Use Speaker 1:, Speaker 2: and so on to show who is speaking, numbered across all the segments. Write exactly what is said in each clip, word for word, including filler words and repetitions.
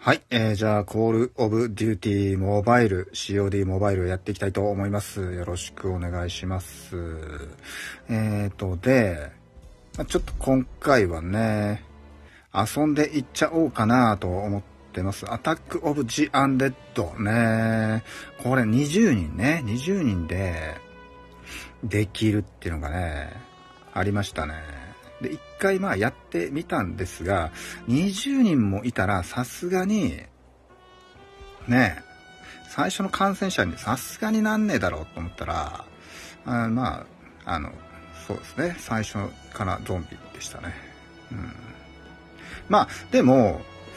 Speaker 1: はい、えー、じゃあ、コールオブデューティーモバイル、シーオーディー モバイルをやっていきたいと思います。よろしくお願いします。えーと、で、ちょっと今回はね、遊んでいっちゃおうかなと思ってます。アタックオブジアンデッドね。これにじゅうにんね、にじゅうにんでできるっていうのがね、ありましたね。で、一回まあやってみたんですが、にじゅうにんもいたらさすがに、ね、最初の感染者にさすがになんねえだろうと思ったら、あまあ、あの、そうですね、最初からゾンビでしたね。うん、まあ、でも、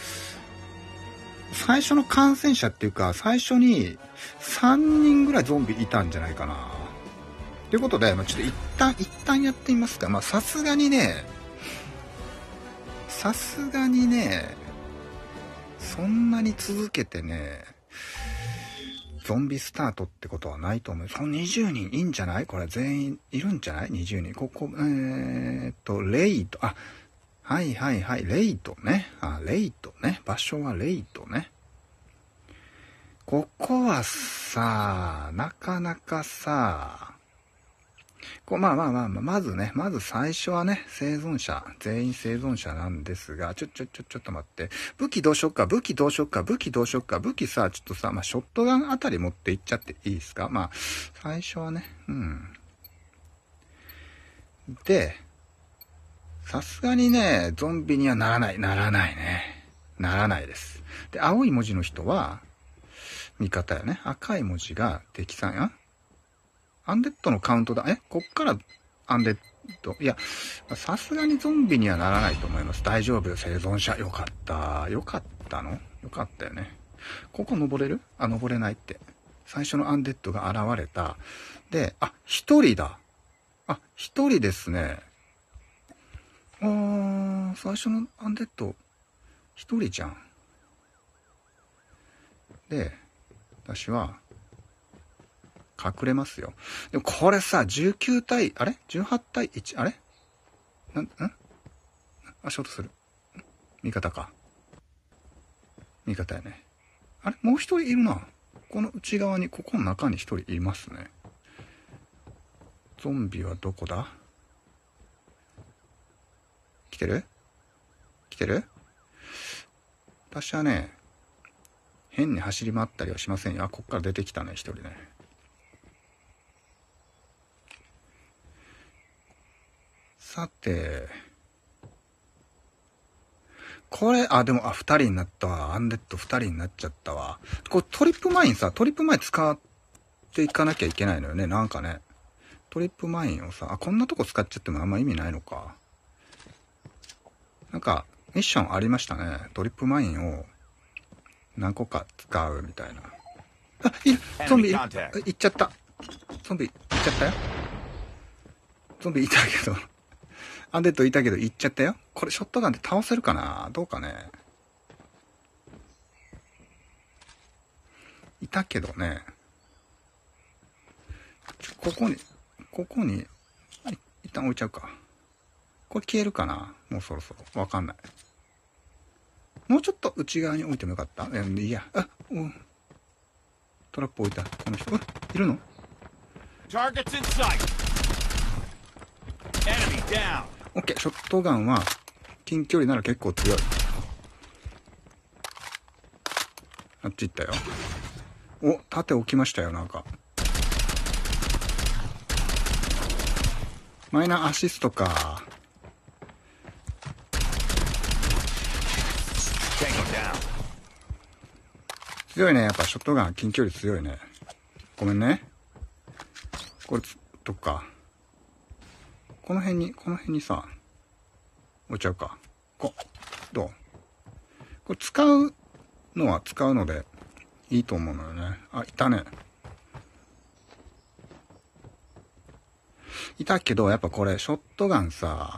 Speaker 1: 最初の感染者っていうか、最初にさんにんぐらいゾンビいたんじゃないかな。ということで、まあ、ちょっと一旦、一旦やってみますか。まあ、さすがにね、さすがにね、そんなに続けてね、ゾンビスタートってことはないと思う。そのにじゅうにんいいんじゃない？これ全員いるんじゃない？ にじゅう 人。ここ、えーっと、レイト、あ、はいはいはい、レイトね。あ、レイトね。場所はレイトね。ここはさ、なかなかさ、こうまあまあまあまあ、まずね、まず最初はね、生存者、全員生存者なんですが、ちょ、ちょ、ちょ、ちょっと待って。武器どうしよっか、武器どうしよっか、武器どうしよっか、武器さ、ちょっとさ、まあ、ショットガンあたり持っていっちゃっていいですか？まあ、最初はね、うん。で、さすがにね、ゾンビにはならない、ならないね。ならないです。で、青い文字の人は、味方やね。赤い文字が敵さんや。アンデッドのカウントだ。え、こっからアンデッド。いや、さすがにゾンビにはならないと思います。大丈夫。生存者。よかった。よかったの？よかったよね。ここ登れる？あ、登れないって。最初のアンデッドが現れた。で、あ、一人だ。あ、一人ですね。あー、最初のアンデッド、一人じゃん。で、私は、隠れますよ。でもこれさ、じゅうきゅう対、あれ ?じゅうはち 対いち、あれなん、んあ、ショートする。味方か。味方やね。あれもう一人いるな。この内側に、ここの中に一人いますね。ゾンビはどこだ？来てる？来てる？私はね、変に走り回ったりはしませんよ。あ、こっから出てきたね、一人ね。さて、これ、あ、でも、あ、二人になったわ。アンデッド二人になっちゃったわ。これトリップマインさ、トリップマイン使っていかなきゃいけないのよね。なんかね。トリップマインをさ、あ、こんなとこ使っちゃってもあんま意味ないのか。なんか、ミッションありましたね。トリップマインを何個か使うみたいな。あ、いる！ゾンビいる！いっちゃった。ゾンビいっちゃったよ。ゾンビいたけど。アンデッドいたけど行っちゃったよ。これショットガンで倒せるかな？どうかね。いたけどね。ここに、ここに、一旦置いちゃうか。これ消えるかな？もうそろそろ。わかんない。もうちょっと内側に置いてもよかった？え、いや。あ、うん。トラップ置いた。この人。うん、いるの？
Speaker 2: Targets in sight. Enemy down.
Speaker 1: オッケー、ショットガンは近距離なら結構強い。あっち行ったよ。お、盾置きましたよ、なんか。マイナーアシストか。強いね、やっぱショットガン近距離強いね。ごめんね。これ、どっか。この辺に、この辺にさ、置いちゃうか。こ、どう？これ使うのは使うのでいいと思うのよね。あ、いたね。いたけど、やっぱこれ、ショットガンさ、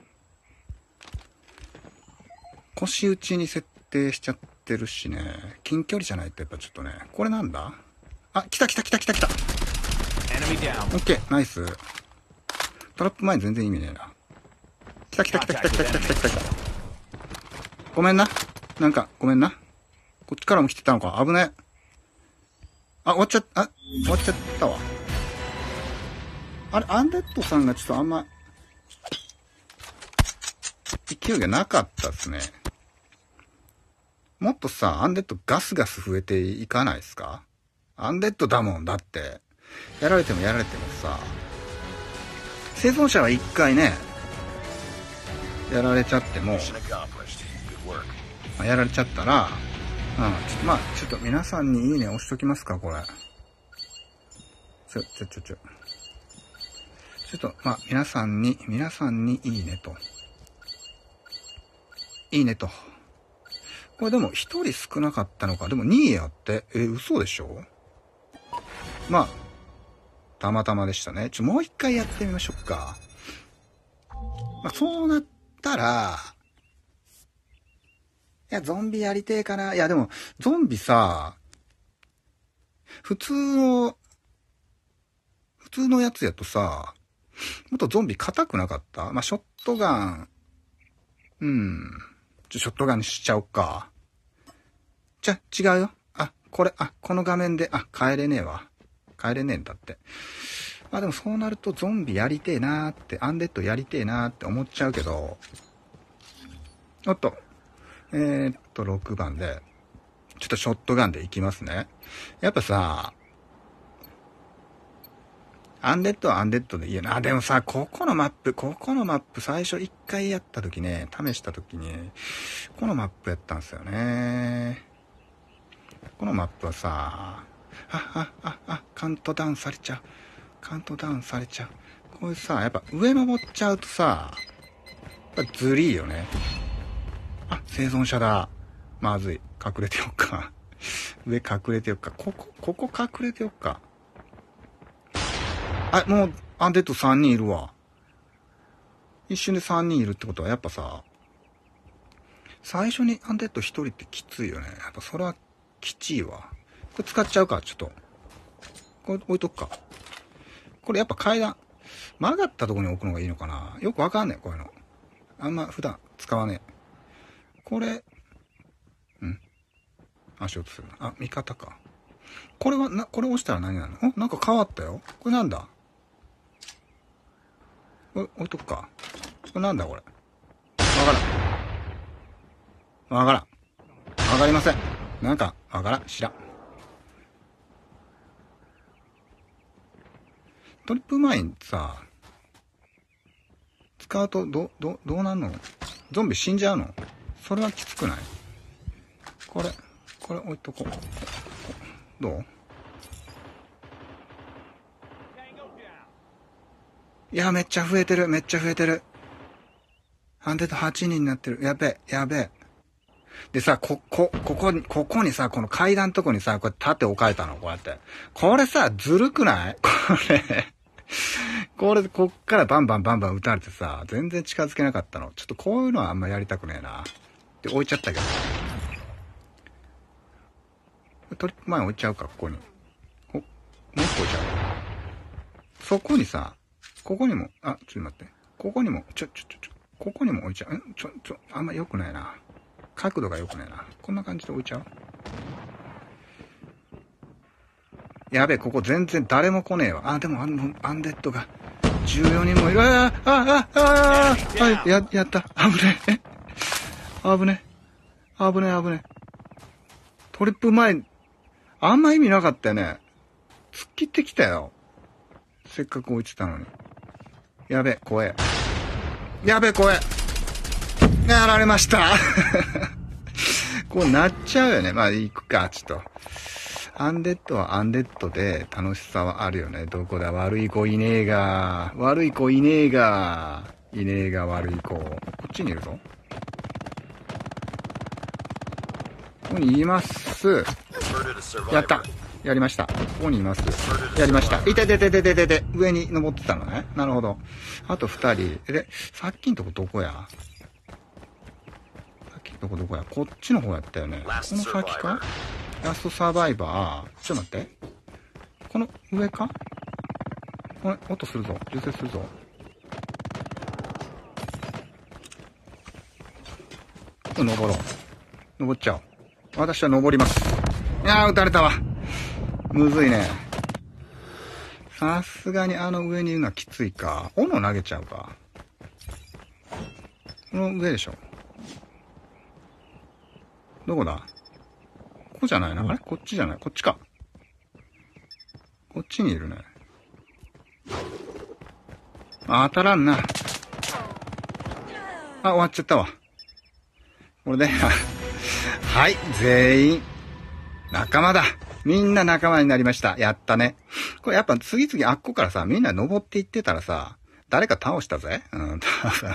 Speaker 1: 腰打ちに設定しちゃってるしね。近距離じゃないとやっぱちょっとね。これなんだ？あ、来た来た来た来た来た。オッケー、ナイス。トラップ前全然意味ねえな。来た来た来た来た来た来た来た来た。ごめんな。なんか、ごめんな。 こっちからも来てたのか。危ね。あ、終わっちゃった、あ、終わっちゃったわ。あれ、アンデッドさんがちょっとあんま、勢いがなかったですね。もっとさ、アンデッドガスガス増えていかないですか？アンデッドだもん、だって。やられてもやられてもさ、生存者は一回ね、やられちゃっても、まあ、やられちゃったら、うん、ちょっとまあ、ちょっと皆さんにいいね押しときますか、これ。ちょ、ちょ、ちょ、ちょ。ちょっと、まあ、皆さんに、皆さんにいいねと。いいねと。これでも一人少なかったのか。でもにいやって、え、嘘でしょ？まあ、たまたまでしたね。ちょ、もう一回やってみましょうか。まあ、そうなったら、いや、ゾンビやりてえかな。いや、でも、ゾンビさ、普通の、普通のやつやとさ、もっとゾンビ硬くなかった？まあ、ショットガン、うん。ちょ、ショットガンにしちゃおうか。じゃ、違うよ。あ、これ、あ、この画面で、あ、帰れねえわ。帰れねえんだって。まあでもそうなるとゾンビやりてえなーって、アンデッドやりてえなーって思っちゃうけど、おっと、えー、っと、ろくばんで、ちょっとショットガンでいきますね。やっぱさ、アンデッドはアンデッドでいいよな。でもさ、ここのマップ、ここのマップ最初一回やった時ね、試した時に、このマップやったんですよね。このマップはさ、あ、あ、あ、あ、カウントダウンされちゃう。カウントダウンされちゃう。こういうさ、やっぱ上登っちゃうとさ、やっぱずりーよね。あ、生存者だ。まずい。隠れてよっか。上隠れてよっか。ここ、ここ隠れてよっか。あ、もう、アンデッドさんにんいるわ。一瞬でさんにんいるってことは、やっぱさ、最初にアンデッドひとりってきついよね。やっぱそれはきちいわ。これ使っちゃうか、ちょっと。これ置いとくか。これやっぱ階段、曲がったところに置くのがいいのかな。よくわかんねえ、こういうの。あんま普段使わねえ。これ、うん。足音するな。あ、味方か。これは、な、これ押したら何なの？お、なんか変わったよ。これなんだ？お、置いとくか。これなんだこれ。わからん。わからん。わかりません。なんか、わからん。知らん。トリップマインさ、使うとど、ど、どうなんの？ゾンビ死んじゃうの？それはきつくない？これ、これ置いとこう。どう？いや、めっちゃ増えてる。めっちゃ増えてる。アンデッドはちにんになってる。やべえ、やべえ。でさ、こ、こ、ここに、ここにさ、この階段のとこにさ、これ盾置かれたの、こうやって。これさ、ずるくない？これ。これ、こっからバンバンバンバン撃たれてさ、全然近づけなかったの。ちょっとこういうのはあんまやりたくねえな。で、置いちゃったけど。トリップ前置いちゃうか、ここに。お、もう一個置いちゃう。そこにさ、ここにも、あ、ちょっと待って。ここにも、ちょ、ちょ、ちょ、ちょ、ここにも置いちゃう。んちょ、ちょ、あんま良くないな。角度が良くないな。こんな感じで置いちゃう。やべえ、ここ全然誰も来ねえわ。あ、でもあの、アンデッドがじゅうよにんもいる。ああ、ああ、ああ、はい、や、やった。危ねえ。危ねえ。危ねえ、危ねえ。トリップ前、あんま意味なかったよね。突っ切ってきたよ。せっかく置いてたのに。やべえ、怖え。やべえ、怖え。やられました。こうなっちゃうよね。まあ、行くか、ちょっと。アンデッドはアンデッドで楽しさはあるよね。どこだ、悪い子いねえが。悪い子いねえが。いねえが悪い子。こっちにいるぞ。ここにいます。やった。やりました。ここにいます。やりました。いててててててて。上に登ってたのね。なるほど。あと二人。で、さっきんとこどこや？さっきんとこどこや？こっちの方やったよね。この先か？ラストサバイバー。ちょっと待って。この上か？これ、音するぞ。銃声するぞ。登ろう。登っちゃおう。 私は登ります。いやー、撃たれたわ。むずいね。さすがにあの上にいるのはきついか。斧投げちゃうか。この上でしょ。どこだ？ここじゃないな。あれ？こっちじゃない。こっちか。こっちにいるね。あ、当たらんな。あ、終わっちゃったわ。これで、はい、全員、仲間だ。みんな仲間になりました。やったね。これやっぱ次々あっこからさ、みんな登っていってたらさ、誰か倒したぜ。うん、うん、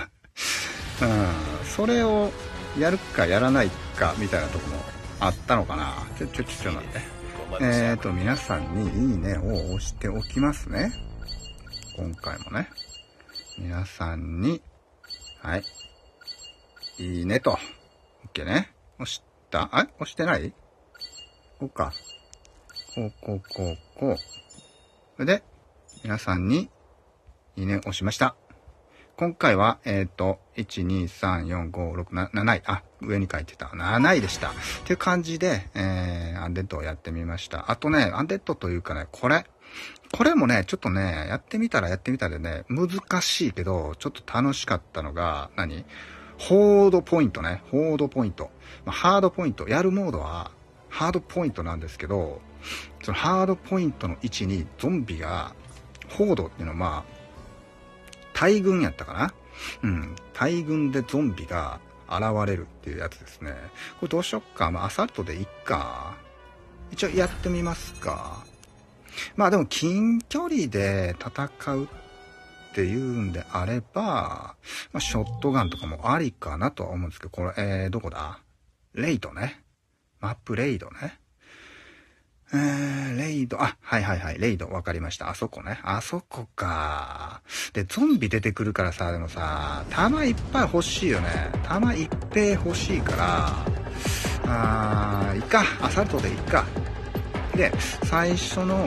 Speaker 1: それをやるかやらないかみたいなとこもあったのかな。ちょ、ちょ、ちょ、ちょ、待って。えーと、皆さんにいいねを押しておきますね。今回もね。皆さんに、はい。いいねと。OK ね。押した？あ、押してない？こうか。こう、こう、こう、こう。それで、皆さんに、いいねを押しました。今回は、えっと、いち、に、さん、よん、ご、ろく、なな、なない。あ、上に書いてた。なないでした。っていう感じで、えー、アンデッドをやってみました。あとね、アンデッドというかね、これ。これもね、ちょっとね、やってみたらやってみたらね、難しいけど、ちょっと楽しかったのが、何？ホードポイントね。ホードポイント。まあ、ハードポイント。やるモードは、ハードポイントなんですけど、そのハードポイントの位置にゾンビが、ホードっていうのはまあ、大群やったかな？うん。大群でゾンビが現れるっていうやつですね。これどうしよっか。まあ、アサルトでいっか。一応やってみますか。まあでも近距離で戦うっていうんであれば、まあ、ショットガンとかもありかなとは思うんですけど、これ、えー、どこだ？レイドね。マップレイドね。えー、レイド、あ、はいはいはい、レイド、わかりました。あそこね。あそこか。で、ゾンビ出てくるからさ、でもさ、弾いっぱい欲しいよね。弾いっぱい欲しいから、あー、いっか。アサルトでいっか。で、最初の、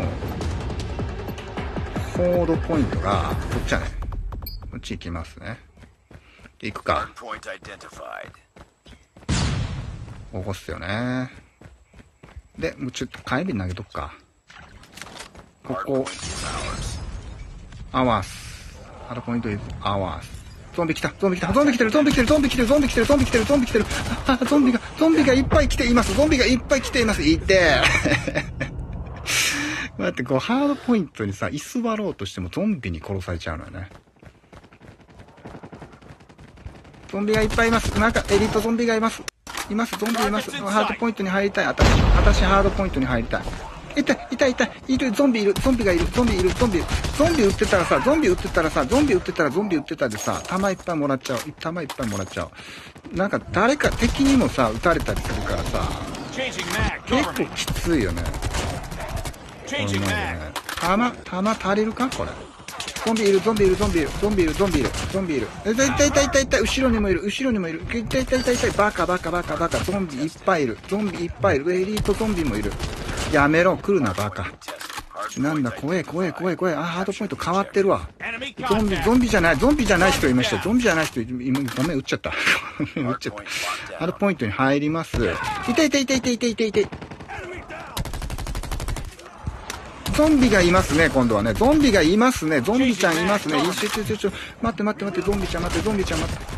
Speaker 1: ホードポイントが、こっちやね。こっち行きますね。行くか。ここっすよね。で、もうちょっと火炎瓶投げとくか。ここ。アワース。ハードポイントイズアワース。ゾンビ来た、ゾンビ来た、ゾンビ来てる、ゾンビ来てる、ゾンビ来てる、ゾンビ来てる、ゾンビ来てる、ゾンビ来てる。あ、ゾンビが、ゾンビがいっぱい来ています。ゾンビがいっぱい来ています。いて。だってこう、ハードポイントにさ、居座ろうとしてもゾンビに殺されちゃうのよね。ゾンビがいっぱいいます。なんかエリートゾンビがいます。います、ゾンビいます。ハードポイントに入りたい。私、私ハードポイントに入りたい。いたい、いたいたい、いる、ゾンビいる、ゾンビがいる、ゾンビいる、ゾンビ、ゾンビ撃ってたらさ、ゾンビ撃ってたらさ、ゾンビ撃ってたら、ゾンビ撃ってたでさ、弾いっぱいもらっちゃう。弾いっぱいもらっちゃう。なんか誰か敵にもさ、撃たれたりするからさ、結構きついよね。弾、弾足りるかこれ。ゾンビいる、ゾンビいる、ゾンビいる、ゾンビいる、ゾンビいる、ゾンビいる。いたいたいたいたいた、後ろにもいる、後ろにもいる。いたいたいたいたい、バカバカバカバカ、ゾンビいっぱいいる、ゾンビいっぱいいる、エリートゾンビもいる。やめろ、来るな、バカ。なんだ、怖え、怖え、怖え、怖え。あ、ハードポイント変わってるわ。ゾンビ、ゾンビじゃない、ゾンビじゃない人いました。ゾンビじゃない人、今、ごめん、撃っちゃった。ごめん、撃っちゃった。ハードポイントに入ります。いたいたいたいたいたいたいた。ゾンビがいますね、今度はね。ゾンビがいますね。ゾンビちゃんいますね。ちょちょちょちょ、待って待って待って、ゾンビちゃん待って、ゾンビちゃん待って。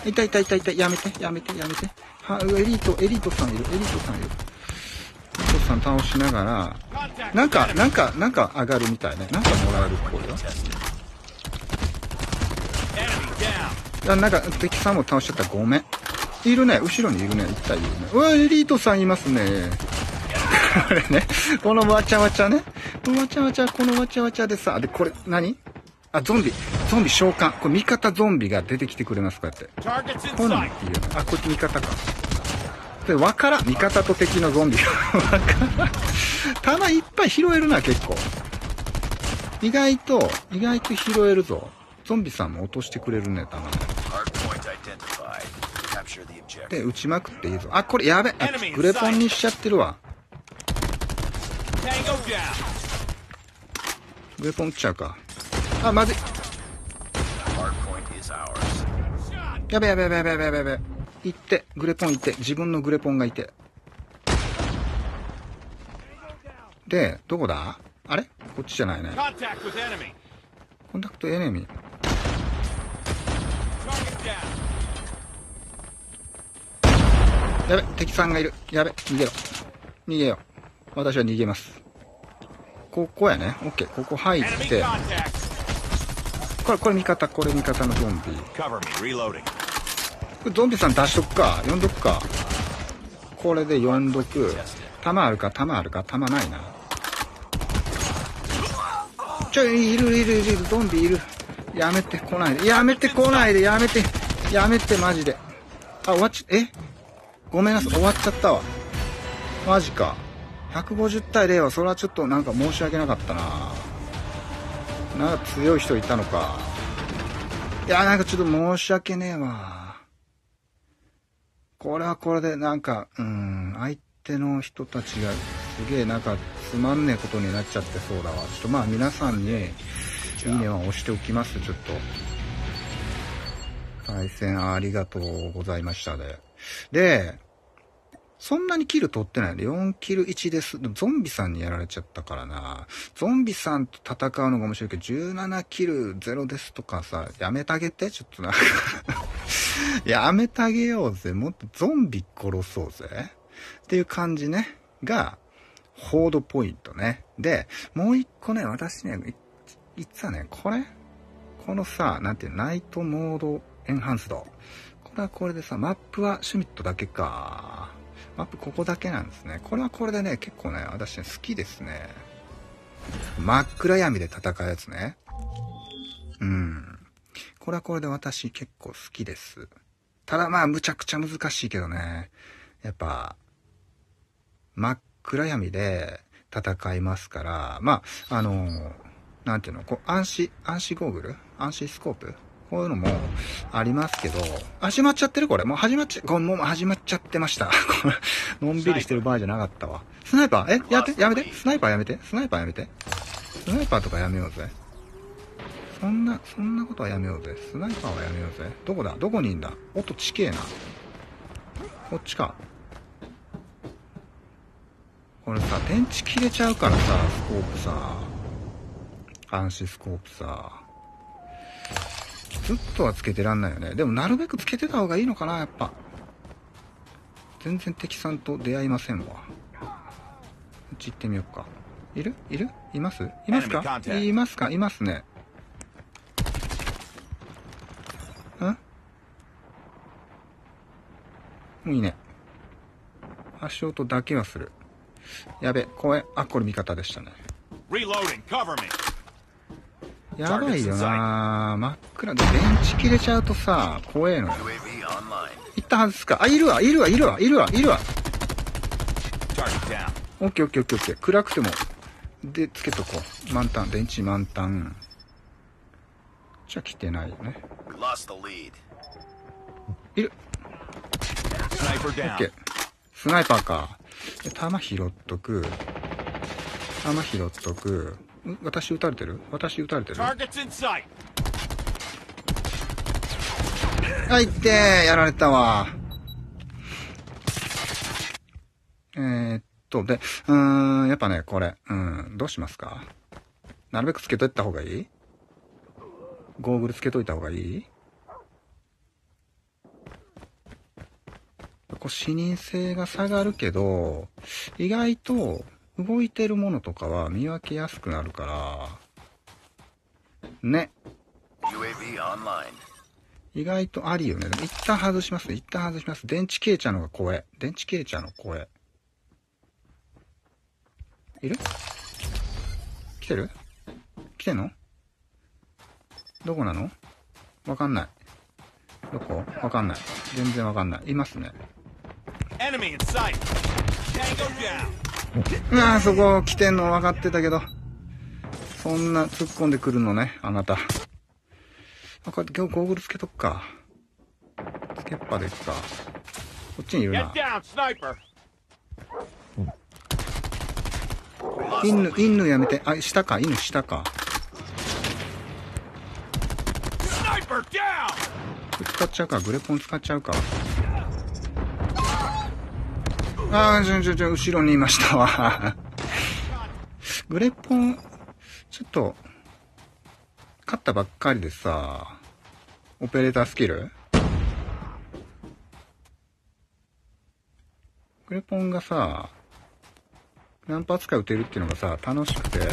Speaker 1: いたいたいたいた、やめて、やめて、やめて。は、エリート、エリートさんいる、エリートさんいる。エリートさん倒しながら、なんか、なんか、なんか上がるみたいね。なんかもらえるっぽいよ。あ、なんか敵さんも倒しちゃったらごめん。いるね、後ろにいるね、一体いるね。うわ、エリートさんいますね。これね、このわちゃわちゃね。このわちゃわちゃ、このわちゃわちゃでさ、で、これ、何？あ、ゾンビ、ゾンビ召喚。これ味方ゾンビが出てきてくれます、こうやって。こういうのもいいよね。あ、こっち味方か。で、わからん。味方と敵のゾンビが。わからん。弾いっぱい拾えるな、結構。意外と、意外と拾えるぞ。ゾンビさんも落としてくれるね、弾。で、撃ちまくっていいぞ。あ、これやべ。あ、グレポンにしちゃってるわ。グレポン撃っちゃうか。あ、まずい。やべやべやべやべやべやべ。 行って、グレポン行って、自分のグレポンがいて。で、どこだ？あれ？こっちじゃないね。コンタクトエネミー。やべ、敵さんがいる。やべ、逃げろ。逃げよう。私は逃げます。ここやね。オッケー。ここ入って。これ、これ味方、これ味方のゾンビ。ゾンビさん出しとくか。呼んどくか。これで呼んどく。弾あるか、弾あるか、弾ないな。ちょ、いるいるいる、ゾンビいる。やめて来ないで。やめて来ないで、やめて。やめて、マジで。あ、終わっち、え？ごめんなさい、終わっちゃったわ。マジか。ひゃくごじゅう対ゼロは、それはちょっとなんか申し訳なかったな。なんか強い人いたのか。いや、なんかちょっと申し訳ねえわ。これはこれでなんか、うーん、相手の人たちがすげえなんかつまんねえことになっちゃってそうだわ。ちょっとまあ皆さんに、いいねは押しておきます、ちょっと。対戦ありがとうございましたで。で、そんなにキル取ってないので、よんキルいちです。でもゾンビさんにやられちゃったからな。ゾンビさんと戦うのが面白いけど、じゅうななキルゼロですとかさ、やめてあげて、ちょっとなんかやめてあげようぜ。もっとゾンビ殺そうぜ。っていう感じね。が、ホードポイントね。で、もう一個ね、私ね、実はね、これこのさ、なんていうナイトモードエンハンスド。これはこれでさ、マップはシュミットだけか。マップここだけなんですね。これはこれでね、結構ね、私ね、好きですね。真っ暗闇で戦うやつね。うん。これはこれで私結構好きです。ただまあ、むちゃくちゃ難しいけどね。やっぱ、真っ暗闇で戦いますから、まあ、あの、なんていうの、こう、暗視、暗視ゴーグル？暗視スコープ？こういうのもありますけど、始まっちゃってるこれ。もう始まっちゃ、これもう始まっちゃってました。のんびりしてる場合じゃなかったわ。スナイパー？え？やめて、やめて。スナイパーやめて。スナイパーやめて。スナイパーとかやめようぜ。そんな、そんなことはやめようぜ。スナイパーはやめようぜ。どこだ？どこにいんだ？音ちけえな。こっちか。これさ、電池切れちゃうからさ、スコープさ。暗視スコープさ。ずっとはつけてらんないよね。でもなるべくつけてた方がいいのかな、やっぱ。全然敵さんと出会いませんわ。こっち行ってみようか。いる？いる？います？いますか？いますか？いますね。ん？もういいね。足音だけはする。やべ、怖え。あ、これ味方でしたね。やばいよなぁ。真っ暗で電池切れちゃうとさ、怖えのよ。行ったはずっすか。あ、いるわ、いるわ、いるわ、いるわ、いるわ。オッケーオッケーオッケーオッケー。暗くても。で、つけとこう。満タン、電池満タン。じゃあ来てないよね。いる。オッケー。スナイパーか。弾拾っとく。弾拾っとく。ん？私撃たれてる？私撃たれてる？あ、いってー、やられたわ。えー、っと、で、うーん、やっぱね、これ、うん、どうしますか？なるべくつけといた方がいい？ゴーグルつけといた方がいい？こう視認性が下がるけど、意外と動いてるものとかは見分けやすくなるから、ね。意外とありよね。でも一旦外します。一旦外します。電池消えちゃうのが怖い。電池消えちゃうの怖い。いる？来てる？来てんの？どこなの？わかんない。どこ？わかんない。全然わかんない。いますね。うわぁ、そこ来てんの分かってたけど。そんな突っ込んでくるのね、あなた。あ、こうやって今日ゴーグルつけとくか。つけっぱでいくか。こっちにいるな。犬、犬やめて。あ、下か、犬下か。使っちゃうか、グレポン使っちゃうか。 ああ、ちょちょちょ、後ろにいましたわ。グレポン、ちょっと、勝ったばっかりでさ、オペレータースキルグレポンがさ、何発か撃てるっていうのがさ、楽しくて、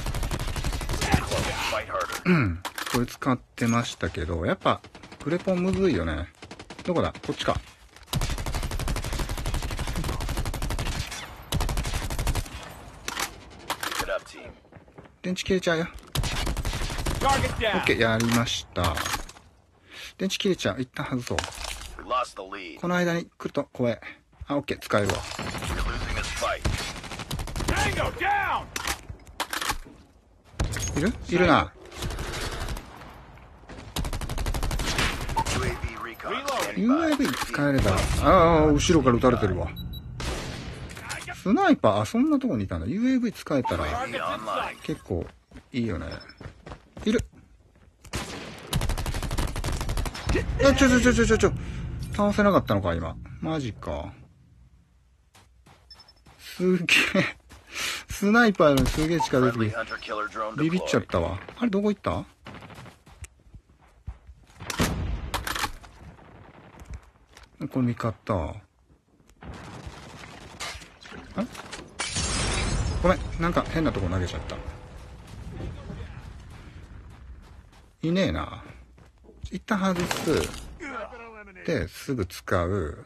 Speaker 1: うん、これ使ってましたけど、やっぱ、グレポンむずいよね。どこだ？こっちか。電池切れちゃうよ。オッケー、やりました。電池切れちゃう。一旦外そう。この間に来ると怖え。あ、オッケー、使えるわ。いる？いるな。ユーエーブイ 使えれば。ああ、後ろから撃たれてるわ。スナイパー、あ、そんなとこにいたんだ。ユーエーブイ 使えたら結構いいよね。いる。あ、ちょちょちょちょちょちょ。倒せなかったのか、今。マジか。すげえ。スナイパーよりすげえ近づいてきて。ビビっちゃったわ。あれ、どこ行った？これ味方。あ？ごめん。なんか変なとこ投げちゃった。いねえな。一旦外す。で、すぐ使う。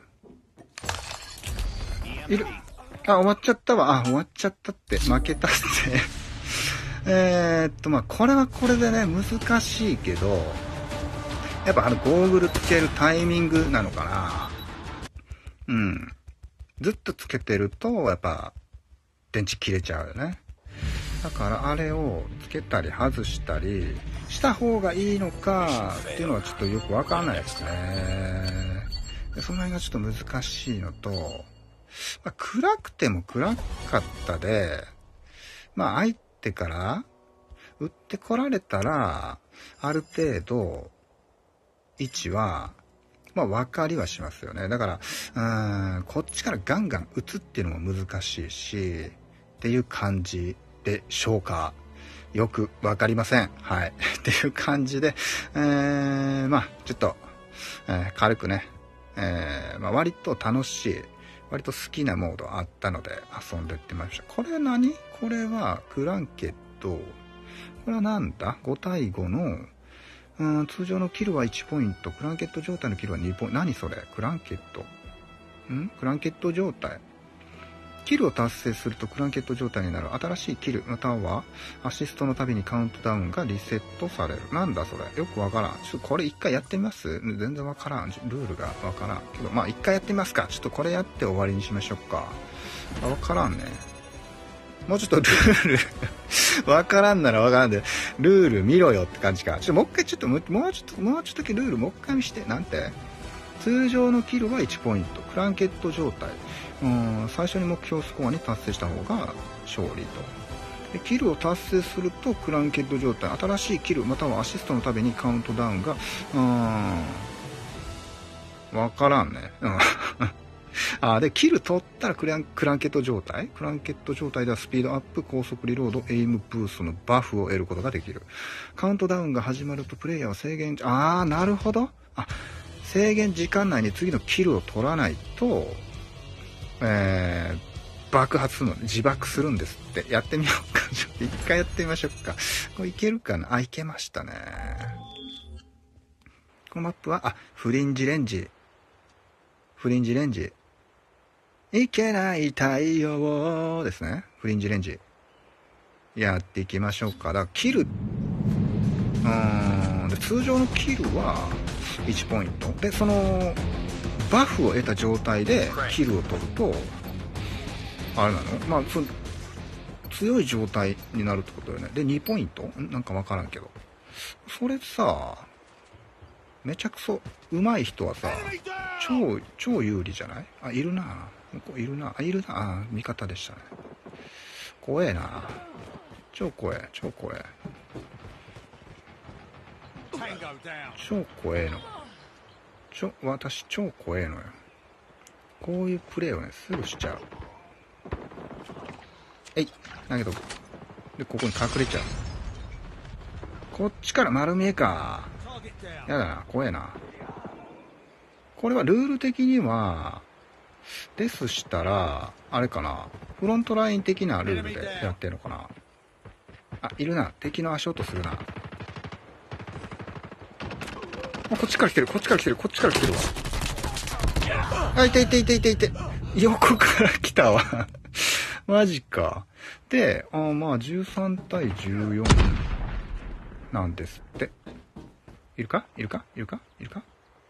Speaker 1: いる。あ、終わっちゃったわ。あ、終わっちゃったって。負けたって。えーっと、まあ、これはこれでね、難しいけど、やっぱあのゴーグルつけるタイミングなのかな。うん。ずっとつけてると、やっぱ、電池切れちゃうよね。だからあれをつけたり外したりした方がいいのかっていうのはちょっとよくわからないですね。でその辺がちょっと難しいのと、まあ、暗くても暗かったで、まあ相手から撃ってこられたら、ある程度位置は、まあ分かりはしますよね。だから、うーん、こっちからガンガン撃つっていうのも難しいし、っていう感じでしょうか。よくわかりません。はい。っていう感じで、えー、まあちょっと、えー、軽くね、えー、まあ割と楽しい、割と好きなモードあったので遊んでってました。これ何？これはクランケット。これはなんだ？ ご 対ごの、うん、通常のキルはいちポイント、クランケット状態のキルはにポイント。何それ？クランケット。ん？クランケット状態。キルを達成するとクランケット状態になる。新しいキルまたはアシストのたびにカウントダウンがリセットされる。なんだそれ。よくわからん。ちょっとこれ一回やってみます？全然わからん。ルールがわからん。けど、まあ一回やってみますか。ちょっとこれやって終わりにしましょうか。わからんね。もうちょっとルール、わからんならわからんで、ルール見ろよって感じか。ちょっともう一回ちょっと、もうちょっと、もうちょっとだけルールもう一回見して。なんて？通常のキルはいちポイント。クランケット状態。うん、最初に目標スコアに達成した方が勝利と。でキルを達成するとクランケット状態。新しいキルまたはアシストのたびにカウントダウンが、うーん、わからんね。うんあで、キル取ったらクラン、クランケット状態クランケット状態ではスピードアップ、高速リロード、エイムブーストのバフを得ることができる。カウントダウンが始まるとプレイヤーは制限、あー、なるほど。あ、制限時間内に次のキルを取らないと、えー、爆発するの、自爆するんですって。やってみようか。ちょっと一回やってみましょうか。これいけるかなあ、いけましたね。このマップは、あ、フリンジレンジ。フリンジレンジ。いけない太陽ですね。フリンジレンジ。やっていきましょうか。だからキル、うーん、で通常のキルはいちポイント。で、その、バフを得た状態でキルを取ると、あれなの？まあ、その、強い状態になるってことだよね。で、にポイント？なんかわからんけど。それさ、めちゃくそ上手い人はさ、超、超有利じゃない？あ、いるな。向こういるな。あ、いるな。あ、味方でしたね。怖えな。超怖え、超怖え。超怖えの。ちょ、私超怖えのよ。 こういうプレーをね、すぐしちゃう。えい、投げとく。で、ここに隠れちゃう。こっちから丸見えか。やだな、怖えな。これはルール的には、ですしたら、あれかな、フロントライン的なルールでやってるのかな。あ、いるな。敵の足音するな。あ、こっちから来てる、こっちから来てる、こっちから来てるわ。あ、いていていていていて。横から来たわ。マジか。で、あまあ、じゅうさんたいじゅうよんなんですって。いるかいるかいるかいるか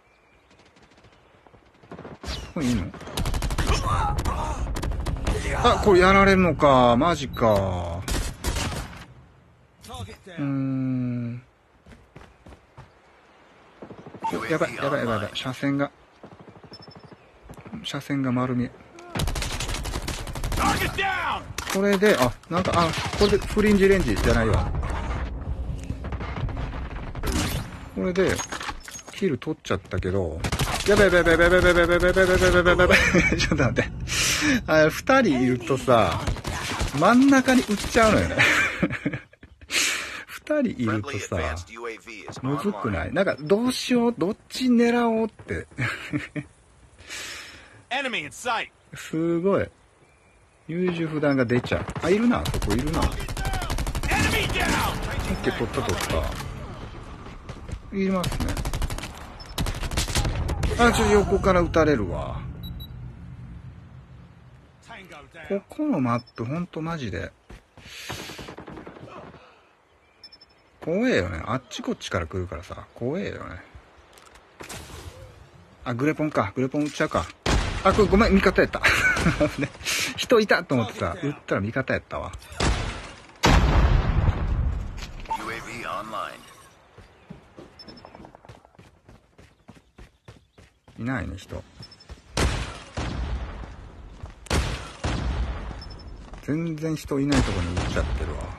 Speaker 1: これいいの？あ、これやられるのか。マジか。うーん。やばい、やばい、やばい、やばい。車線が。車線が丸見え。これで、あ、なんか、あ、これでフリンジレンジじゃないわ。これで、キル取っちゃったけど、やばいやばいやばいやばいやばいやばいやばいやばいやばいやばいやばい。ちょっと待って。あ、二人いるとさ、真ん中に撃っちゃうのよね。二人いるとさ、むずくない？なんか、どうしよう、どっち狙おうって。すごい。優柔不断が出ちゃう。あ、いるな、そこいるな。オッケー、取った取った。いますね。あ、ちょ、横から撃たれるわ。ここのマップ、ほんとマジで。怖えよね。あっちこっちから来るからさ、怖えよね。あ、グレポンか。グレポン撃っちゃうか。あ、これごめん、味方やった。人いたと思ってさ、撃ったら味方やったわ。いないね、人。全然人いないところに撃っちゃってるわ。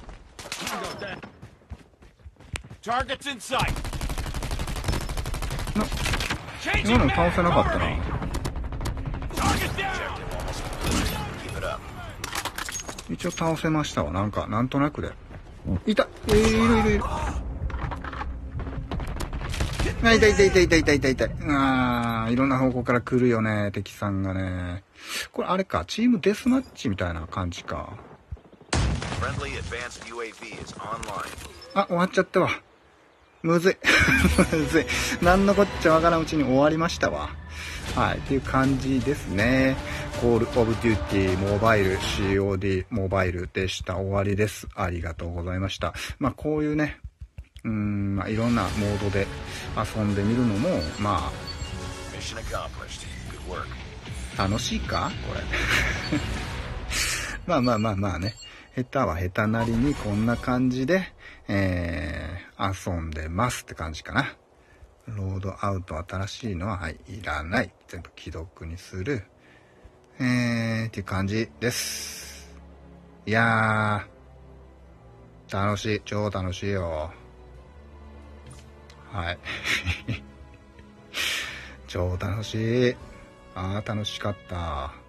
Speaker 1: な、今の倒せなかったな。一応倒せましたわ。なんか、なんとなくで。いた、えー、いるいるいる。あ、いたいたいたいたいたいたいた。あー、いろんな方向から来るよね、敵さんがね。これあれか、チームデスマッチみたいな感じか。あ、終わっちゃったわ。むずい。むずい。なんのこっちゃわからんうちに終わりましたわ。はい、っていう感じですね。コールオブデューティーモバイル シーオーディー モバイルでした。終わりです。ありがとうございました。まあこういうね、うーん、まあいろんなモードで遊んでみるのも、まあ、楽しいかこれ。まあまあまあまあね。下手は下手なりにこんな感じで、えー、遊んでますって感じかな。ロードアウト新しいのは、はい、いらない。全部既読にする。えー、っていう感じです。いやー、楽しい。超楽しいよ。はい。超楽しい。あー、楽しかった。